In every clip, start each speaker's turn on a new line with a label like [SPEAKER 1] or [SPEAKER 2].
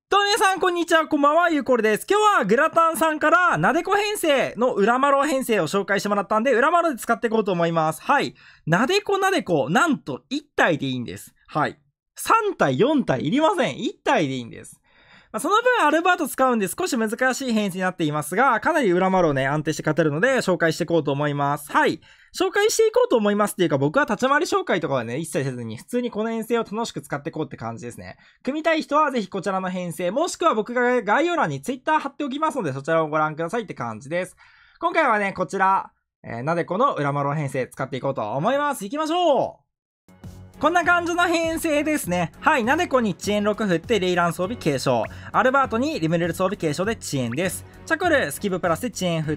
[SPEAKER 1] どうも皆さん、こんにちは、こんばんは、ゆうこるです。今日はグラタンさんから、なでこ編成の裏マロ編成を紹介してもらったんで、裏マロで使っていこうと思います。はい。なでこ、なんと1体でいいんです。はい。3体、4体いりません。1体でいいんです。その分アルバート使うんで少し難しい編成になっていますが、かなり裏マロをね、安定して勝てるので、紹介していこうと思います。はい。紹介していこうと思いますっていうか、僕は立ち回り紹介とかはね、一切せずに、普通にこの編成を楽しく使っていこうって感じですね。組みたい人はぜひこちらの編成、もしくは僕が概要欄に Twitter 貼っておきますので、そちらをご覧くださいって感じです。今回はね、こちら、なでこの裏マロ編成使っていこうと思います。行きましょう。こんな感じの編成ですね。はい。なでこに遅延6振ってレイラン装備継承。アルバートにリムレル装備継承で遅延です。チャコル、スキブプラスで遅延振って、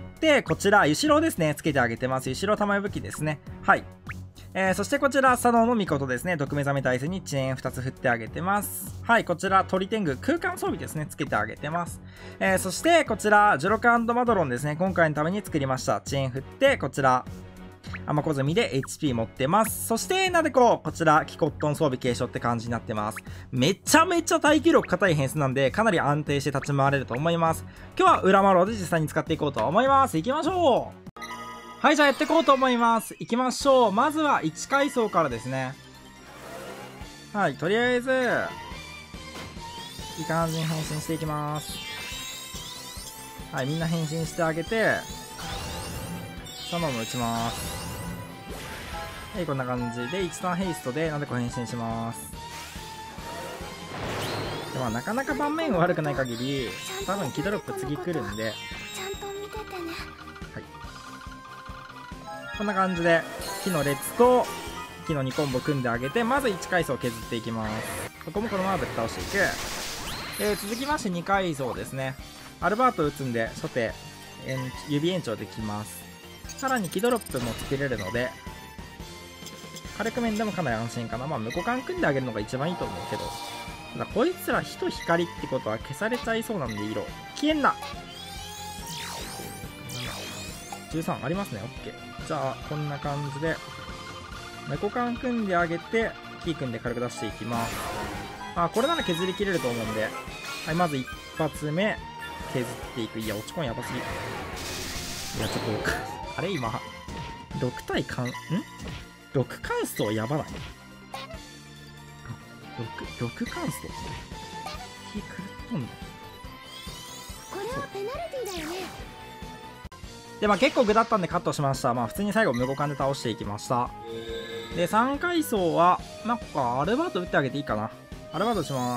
[SPEAKER 1] こちら、ユシロですね。つけてあげてます。ユシロ玉武器ですね。はい。そしてこちら、佐野の御事ですね。毒目覚め耐性に遅延2つ振ってあげてます。はい。こちら、鳥天狗、空間装備ですね。つけてあげてます。そしてこちら、ジュロカンドマドロンですね。今回のために作りました。遅延振って、こちら、甘小積で HP 持ってます。そして、なでこちら、キコットン装備継承って感じになってます。めちゃめちゃ耐久力硬い変数なんで、かなり安定して立ち回れると思います。今日は裏マロで実際に使っていこうと思います。行きましょう。はい、じゃあやっていこうと思います。行きましょう。まずは1階層からですね。はい、とりあえず、いい感じに変身していきます。はい、みんな変身してあげて、そのまま打ちます。はい、こんな感じで1ターンヘイストでなでこ変身します。でもなかなか盤面が悪くない限り多分キドロップ次来るんで、はい、こんな感じで木の列と木の2コンボ組んであげて、まず1階層削っていきます。ここもこのままぶっ倒していく。続きまして2階層ですね。アルバート打つんで初手指延長できます。さらにキドロップも作れるので火力面でもかなり安心かな。まあ無股間組んであげるのが一番いいと思うけど、ただこいつら火と光ってことは消されちゃいそうなんで、色消えんな。13ありますね。 OK。 じゃあこんな感じで無股間組んであげてキー組んで軽く出していきます。これなら削りきれると思うんで、はい、まず一発目削っていく。いや落ち込んやばすぎ。いやちょっとあれ今6対6関数やばない？ 6関数気狂っとんの？
[SPEAKER 2] これはペナルティだよね。
[SPEAKER 1] で結構具だったんでカットしました。普通に最後無互換で倒していきました。で3階層はアルバート打ってあげていいかな。アルバートします。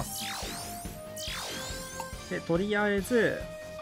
[SPEAKER 1] でとりあえず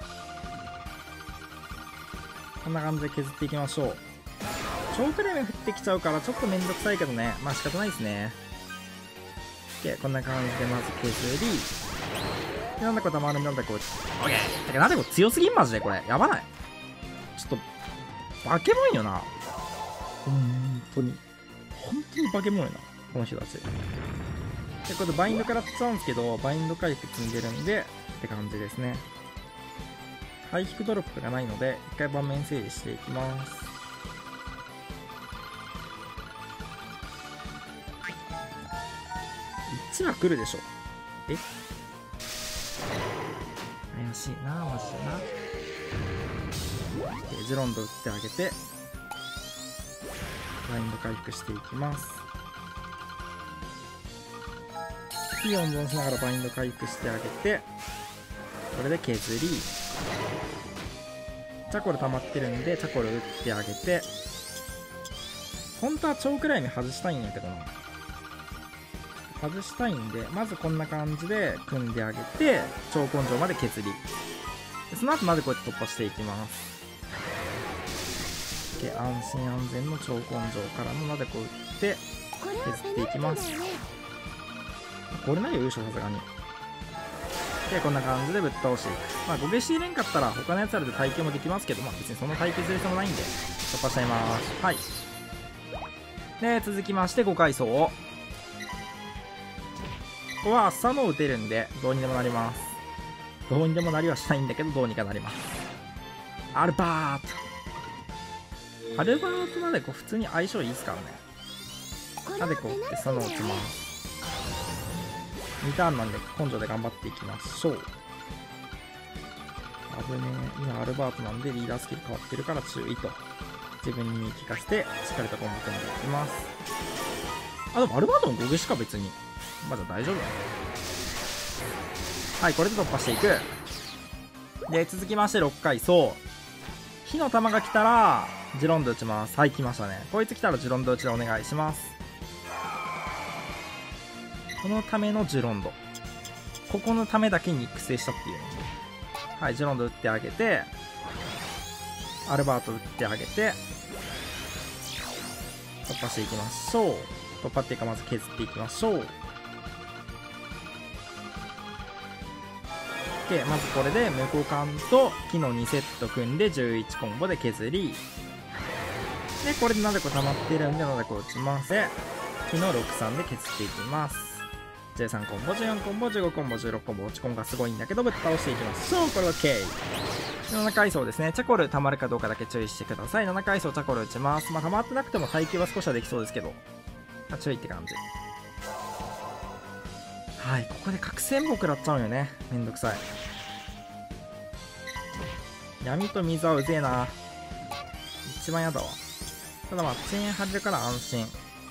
[SPEAKER 1] こんな感じで削っていきましょう。超クレーム降ってきちゃうからちょっとめんどくさいけどね、仕方ないですね。でこんな感じでまず削り、でなんだこれたまるんなんだこれ、オッケー。てかなんでこれ強すぎんマジで。これやばない？ちょっと化け物よな。本当に化け物よなこの人たち。でこれバインドから使うんですけど、バインド回復積んでるんでって感じですね。ハイヒクドロップがないので一回盤面整理していきます。1は来るでしょ。怪しいなマジでな。ジロンド打ってあげてバインド回復していきます。火を温存しながらバインド回復してあげて、これで削り、チャコル溜まってるんでチャコル打ってあげて、本当は超くらいに外したいんやけどな。外したいんでまずこんな感じで組んであげて超根性まで削り、その後なでこうやって突破していきます。で安心安全の超根性からのなでこ打って削っていきます。これなり優勝さすがに。でこんな感じでぶっ倒していく。5ゲシ入れんかったら他のやつらで耐久もできますけど、別にその耐久する必要もないんで突破しちゃいます。はい。で続きまして5階層を、ここは朝の打てるんでどうにでもなります。どうにでもなりはしないんだけどどうにかなります。アルバートなでこ普通に相性いいですからね。なでこってその打ちます。 2ターンなんで根性で頑張っていきましょう。危ねえ。今アルバートなんでリーダースキル変わってるから注意と。自分に聞かせて、しっかりとコンボ組んでいきます。あ、でもアルバートの5ゲしか別に。まだ大丈夫だね。はい、これで突破していく。で、続きまして6回、そう。火の玉が来たら、ジロンド打ちます。はい、来ましたね。こいつ来たらジロンド打ちでお願いします。このためのジロンド。ここのためだけに育成したっていうね。はい、ジロンド打ってあげて、アルバート打ってあげて、突破していきましょう。突破っていうかまず削っていきましょう。で、まずこれで無効感と木の2セット組んで11コンボで削り、で、これでなでこ溜まってるんでなでこ打ちます。で、木の63で削っていきます。13コンボ、14コンボ、15コンボ、16コンボ、落ちコンがすごいんだけどぶっ倒していきましょう。これ OK。7階層ですね。チャコル溜まるかどうかだけ注意してください。7階層チャコル打ちます。まあ溜まってなくても耐久は少しはできそうですけど、まあ、注意って感じ。はい、ここで覚醒も食らっちゃうよね。めんどくさい。闇と水はうぜえな。一番やだわ。ただまあチェーン張れるから安心。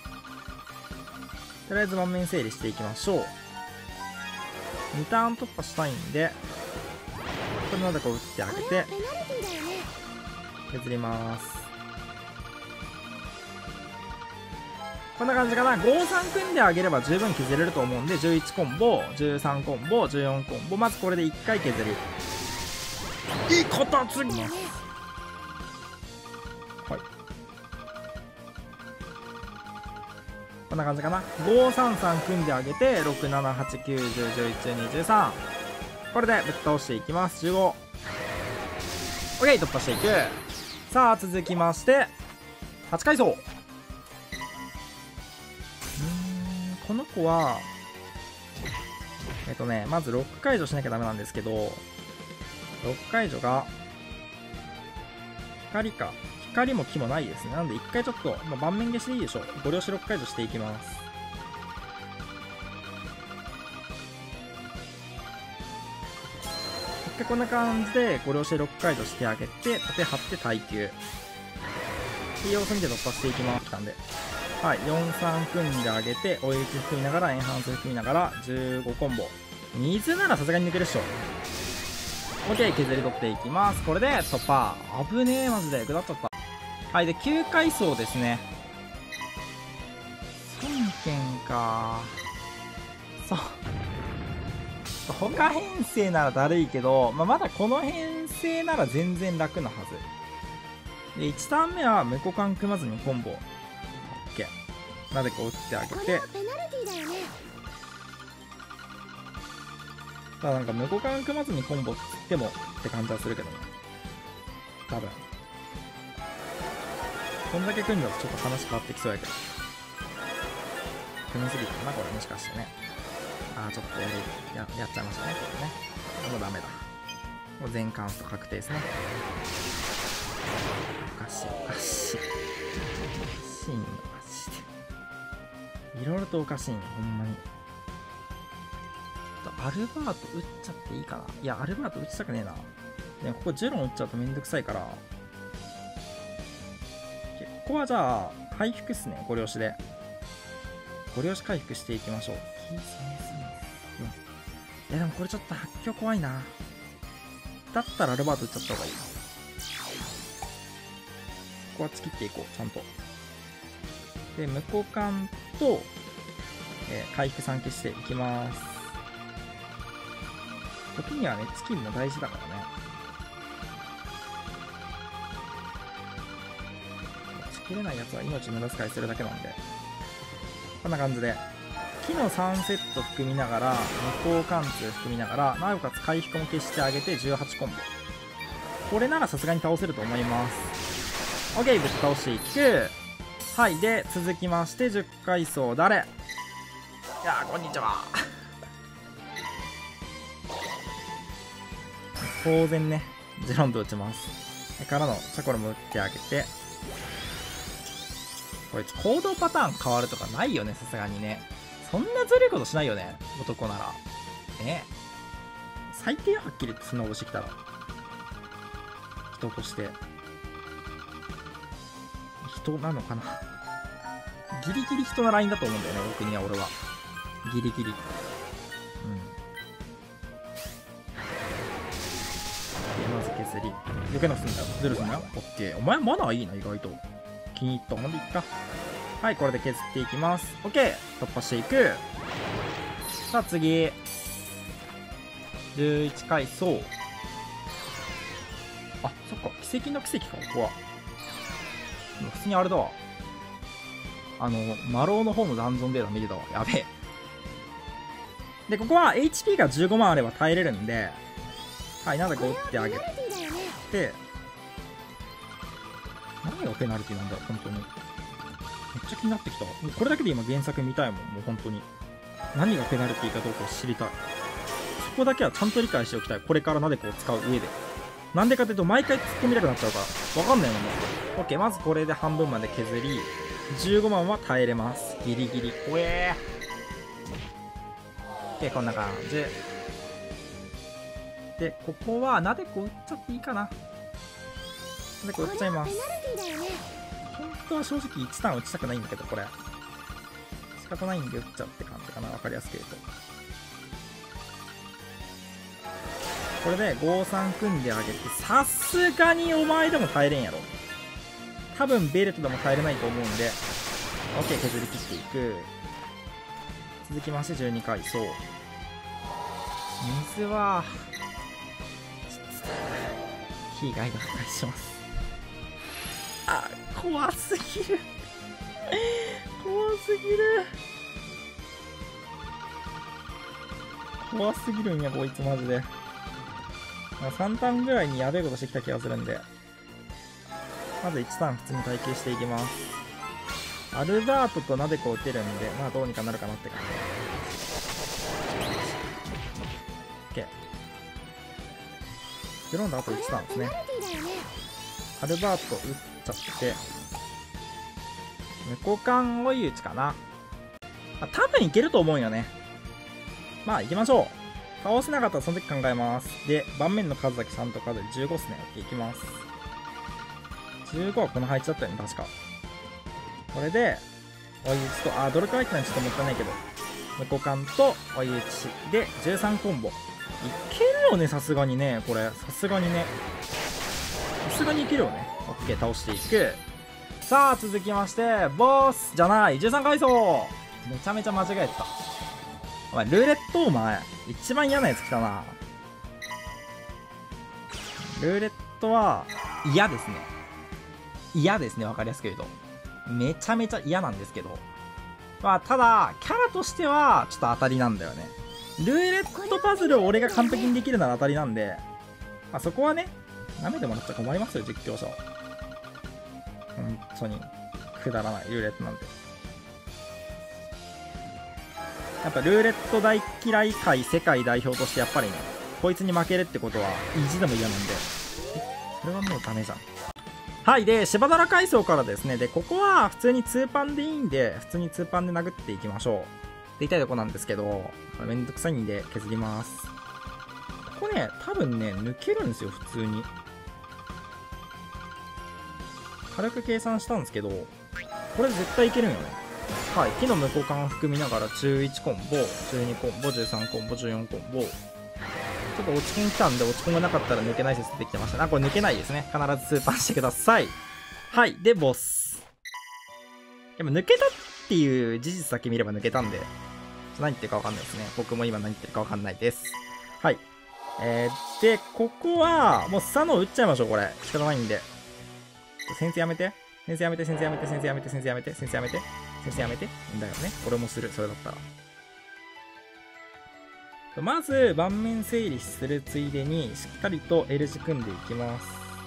[SPEAKER 1] とりあえず盤面整理していきましょう。2ターン突破したいんで、これなでこう打ってあげて削ります。こんな感じかな。5-3組んであげれば十分削れると思うんで、11コンボ、13コンボ、14コンボ、まずこれで1回削り。いいことつぎます。はい。こんな感じかな。5-3-3組んであげて、6、7、8、9、10、11、12、13。これでぶっ倒していきます。15。OK、突破していく。さあ、続きまして、8階層。この子は、まずロック解除しなきゃダメなんですけど、ロック解除が、光か。光も木もないですね。なんで一回ちょっと、まあ、盤面消しでいいでしょう。ご了承ロック解除していきます。一回こんな感じでご了承ロック解除してあげて、縦張って耐久。で、様子見て突破していきます。来たんで。はい、4-3組んであげて、追い打ち含みながら、エンハンス含みながら、15コンボ。水ならさすがに抜けるっしょ。OK、削り取っていきます。これで突破。危ねえ、マジで。ぐだっちゃった。はい、で、9階層ですね。3件か。そう。他編成ならだるいけど、まあ、まだこの編成なら全然楽なはず。で、1ターン目は無股間組まずにコンボ。OK。なでこう打ってあげて。ただなんか無股間組まずにコンボって言ってもって感じはするけどね。多分。こんだけ組んだとちょっと話変わってきそうやけど。組みすぎたかなこれもしかしてね。あーちょっとやっちゃいましたね、これね。もうダメだ。もう全カウント確定ですね。おかしい、おかしい。おかしいんだ、マジで。いろいろとおかしいんよ、ほんまに。アルバート打っちゃっていいかな。いや、アルバート打ちたくねえな。でもここジェロン打っちゃうとめんどくさいから。ここはじゃあ、回復っすね、ご了承で。ご了承回復していきましょう。いやでもこれちょっと発狂怖いな。だったらアルバート打っちゃった方がいい。ここは突きっていこう、ちゃんと。で、無効感と、回復3消していきます。時にはね、チキンも大事だからね。作れないやつは命無駄遣いするだけなんで。こんな感じで。木の3セット含みながら、無効貫通含みながら、なおかつ回復も消してあげて18コンボ。これならさすがに倒せると思います。OK、ぶっ倒していく。はい、で、続きまして、10階層誰？いやー、こんにちは。当然ね、ジェロンと打ちます。からの、チャコロも打ってあげて。これ、行動パターン変わるとかないよね、さすがにね。 そんなずるいことしないよね、男なら。ね。最低はっきり言ってそんなことしてきたら。人として。人なのかな。ギリギリ人のラインだと思うんだよね、僕には俺は。ギリギリ。うん。まず削り。余計なくすんだよ。ズルすんだよ。オッケー。お前マナーいいな、意外と。気に入ったもんでいっか。はい、これで削っていきます。オッケー。突破していく。さあ、次。11回走。あ、そっか。奇跡の奇跡か、ここは。普通にあれだわ。魔狼の方のダンジョンデータ見てたわ。やべえ。で、ここは HP が15万あれば耐えれるんで、はい、なんだか打ってあげて、何がペナルティなんだろう、本当に。めっちゃ気になってきた。もうこれだけで今原作見たいもん、もう本当に。何がペナルティかどうかを知りたい。そこだけはちゃんと理解しておきたい。これからなでこを使う上で。なんでかというと、毎回突っ込みたくなっちゃうから。わかんないもんね。OK、まずこれで半分まで削り、15万は耐えれます。ギリギリ。おえー。OK、こんな感じ。で、ここは、なでこ打っちゃっていいかな。なでこ打っちゃいます。本当は正直1ターン打ちたくないんだけど、これ。仕方ないんで打っちゃうって感じかな。わかりやすく言うと。これで5-3組んであげて、さすがにお前でも耐えれんやろ。多分ベルトでも耐えれないと思うんで、OK、削り切っていく。続きまして12回走。水は、被害が破壊します。あ、怖すぎる。怖すぎる。怖すぎるんや、こいつマジで。3ターンぐらいにやべえことしてきた気がするんで、まず1ターン普通に体系していきます。アルバートとナデコ打てるんで、まあどうにかなるかなって感じ。OK。グロンドあと1ターンですね。アルバート打っちゃって、無交換追い打ちかな。まあ、多分いけると思うよね。まあ行きましょう。倒せなかったらその時考えます。で、盤面の数だけちゃんと数で15っすね。OK、いきます。15はこの配置だったよね、確か。これで、追い打ちと、ドルクライってのはちょっともったいないけど、無交換と追い打ちで13コンボ。いけるよね、さすがにね、これ。さすがにね。さすがにいけるよね。OK、倒していく。さあ、続きまして、ボスじゃない、13回走。めちゃめちゃ間違えてた。お前、ルーレットお前、一番嫌なやつ来たな。ルーレットは、嫌ですね。嫌ですね、わかりやすく言うと。めちゃめちゃ嫌なんですけど。まあ、ただ、キャラとしては、ちょっと当たりなんだよね。ルーレットパズルを俺が完璧にできるなら当たりなんで、まあ、そこはね、舐めてもらっちゃ困りますよ、実況者は。本当に、くだらない、ルーレットなんて。やっぱルーレット大嫌い界世界代表としてやっぱりね、こいつに負けるってことは意地でも嫌なんで、それはもうダメじゃん。はい、で、芝皿階層からですね、で、ここは普通に2パンでいいんで、普通に2パンで殴っていきましょう。って言いたいとこなんですけど、めんどくさいんで削ります。ここね、多分ね、抜けるんですよ、普通に。軽く計算したんですけど、これ絶対いけるんよね。はい、木の無交換を含みながら11コンボ、12コンボ、13コンボ、14コンボ。ちょっと落ち込ん来たんで、落ち込んがなかったら抜けない説出てきてましたね。これ抜けないですね。必ずスーパーしてください。はい、で、ボス。でも抜けたっていう事実だけ見れば抜けたんで、何言ってるかわかんないですね。僕も今何言ってるかわかんないです。はい。で、ここは、もうスサノオ打っちゃいましょう、これ。仕方ないんで。先生やめて。先生やめて、先生やめて、先生やめて、先生やめて、先生やめて、先生やめて。んだよね。俺もする、それだったら。まず、盤面整理するついでに、しっかりと L 字組んでいきます。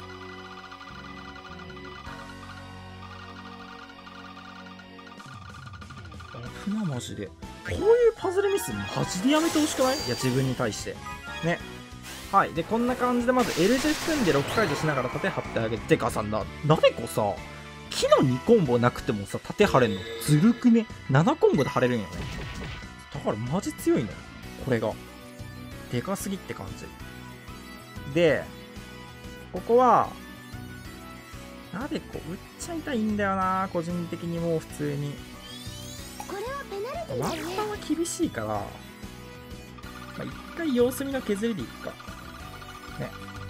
[SPEAKER 1] 危な、マジで。こういうパズルミス、マジでやめてほしくない？いや、自分に対して。ね。はい。で、こんな感じで、まず L 字組んで6解除しながら縦張ってあげて。てかさ、なでこさ、木の2コンボなくてもさ、縦張れんのずるくね？ 7 コンボで張れるんよね。 からマジ強いね。これが。でかすぎって感じ。で、ここは、なでこ打っちゃいたいんだよな、個人的にもう普通に。
[SPEAKER 2] これはペナルティ
[SPEAKER 1] ワン
[SPEAKER 2] だよね。
[SPEAKER 1] パンは厳しいから、まあ、一回様子見の削りでいくか。ね。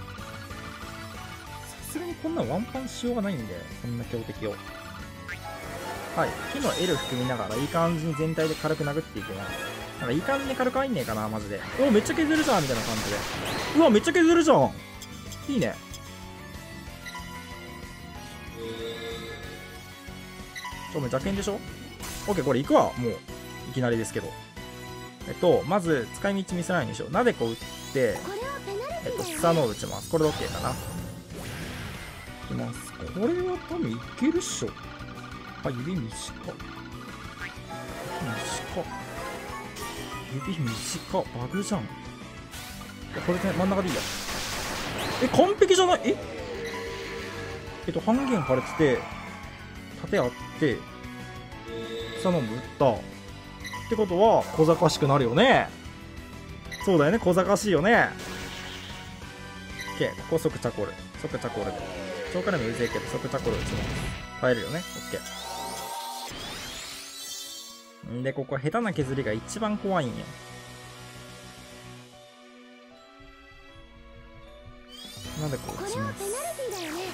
[SPEAKER 1] さすがにこんなワンパンしようがないんだよ。こんな強敵を。はい。木の L 含みながらいい感じに全体で軽く殴っていきます。なんかいい感じに軽く入んねえかな、マジで。お、めっちゃ削るじゃんみたいな感じで。うわ、めっちゃ削るじゃん。いいね。めっちゃ剣でしょ？ OK、これ行くわ。もう、いきなりですけど。まず、使い道見せないようにしよう。なでこ打って、
[SPEAKER 2] これはペナルティだよね。
[SPEAKER 1] スターノー打ちます。これで OK かな。いきます。これは多分いけるっしょ。あ、指短っ。指短っ。バグじゃん。これで真ん中でいいや。完璧じゃない？半減腫れてて、盾あって、スターノーも打った。ってことは、小賢しくなるよね。そうだよね、小賢しいよね。OK、ここ即チャコール。即チャコールで。超過でもうぜえけど、即チャコール打ちます。耐えるよね。OK。んで、ここ下手な削りが一番怖いんよ。なんでこう打ちます。
[SPEAKER 2] これはペナルティだよね。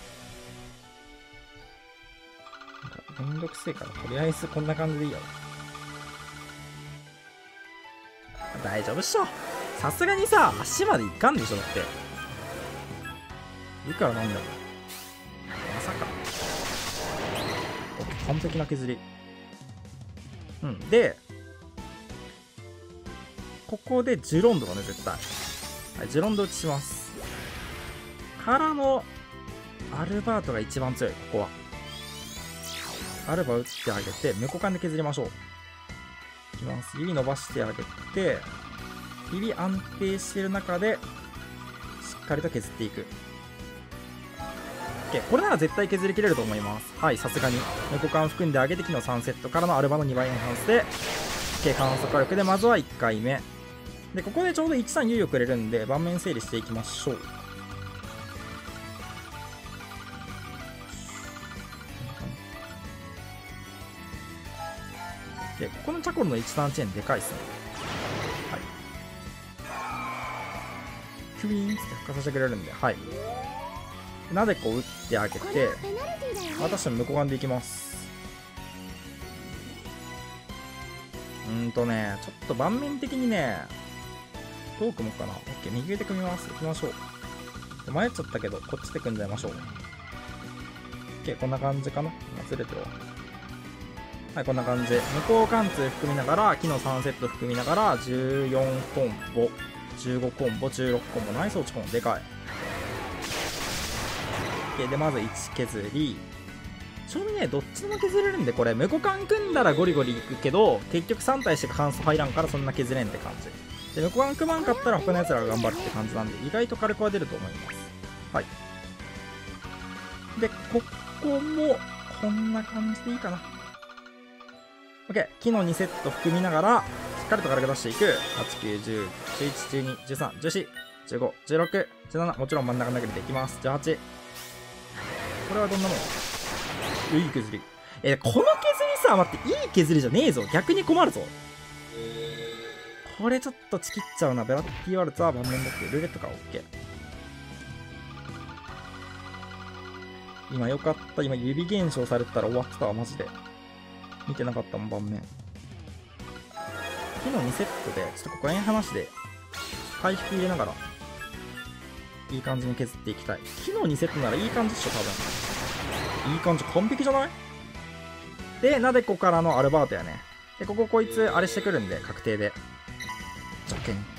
[SPEAKER 1] めんどくせえから、とりあえずこんな感じでいいやろ。大丈夫っしょ。さすがにさ、足までいかんでしょ、だって。いいからなんだろう。まさか。完璧な削り。うん。で、ここでジュロンドだね、絶対。はい、ジュロンド打ちします。からの、アルバートが一番強い、ここは。アルバ打ってあげて、無股間で削りましょう。いきます。指伸ばしてあげて、指安定してる中で、しっかりと削っていく。OK。これなら絶対削りきれると思います。はい、さすがに。無股間含んであげて、機能3セットからのアルバの2倍エンハンスで、OK、観測力で、まずは1回目。で、ここでちょうど1、3猶予くれるんで、盤面整理していきましょう。で、ここのチャコルの1ターンチェーンでかいっすね。はい。キュイーンって復活させてくれるんで、はい。なでこう打ってあげて、
[SPEAKER 2] これはペナルティだよね。
[SPEAKER 1] 私も無股間でいきます。ちょっと盤面的にね、どう組もうかな。OK、右腕組みます。行きましょう。迷っちゃったけど、こっちで組んじゃいましょう。OK、こんな感じかな。ずれてるわ。はい、こんな感じ。無効貫通含みながら、機能3セット含みながら、14コンボ、15コンボ、16コンボ、ナイス落ちコン、でかい。OK、で、まず1削り。正味ね、どっちでも削れるんで、これ、無効貫組んだらゴリゴリいくけど、結局3体しか関数入らんからそんな削れんって感じ。で、無効貫組まんかったら他の奴らが頑張るって感じなんで、意外と軽くは出ると思います。はい。で、ここも、こんな感じでいいかな。OK。機能2セット含みながら、しっかりと軽く出していく。8、9、10、11、12、13、14、15、16、17、もちろん真ん中殴りでいきます。18。これはどんなもん？いい削り。この削りさ、待って、いい削りじゃねえぞ。逆に困るぞ。これちょっとチキっちゃうな。ベラッティワルツは盤面だってルーレットか OK。今よかった。今指減少されてたら終わってたわ、マジで。見てなかったもん、盤面。機能2セットで、ちょっとここら辺話で、回復入れながら、いい感じに削っていきたい。機能2セットならいい感じっしょ、多分。いい感じ、完璧じゃない？で、なでこからのアルバートやね。で、こいつ、あれしてくるんで、確定で。じゃけん。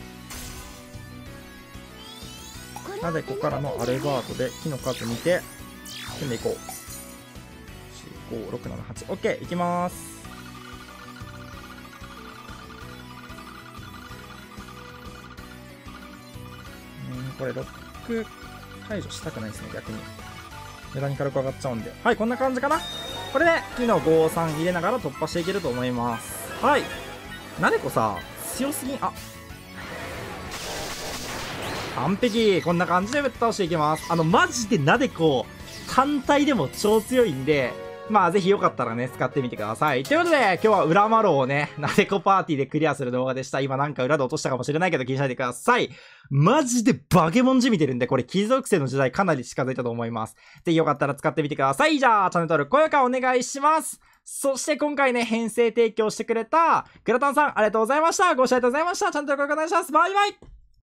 [SPEAKER 1] なでこからのアルバートで、木の数見て、組んでいこう。4、5、6、7、8。OK、いきまーす。これ、ロック解除したくないですね、逆に。無駄に軽く上がっちゃうんで。はい、こんな感じかな。これで、機能5、3入れながら突破していけると思います。はい。 なでこさ、強すぎん。あ、完璧。こんな感じでぶっ倒していきます。マジでなでこ、単体でも超強いんで、まあぜひよかったらね、使ってみてください。ということで、今日は裏マロをね、なでこパーティーでクリアする動画でした。今なんか裏で落としたかもしれないけど気にしないでください。マジでバケモンじみてるんで、これ貴族生の時代かなり近づいたと思います。ぜひよかったら使ってみてください。じゃあ、チャンネル登録、高評価お願いします。そして今回ね、編成提供してくれたグラタンさん、ありがとうございました。ご視聴ありがとうございました。チャンネル登録お願いします。バイバイ。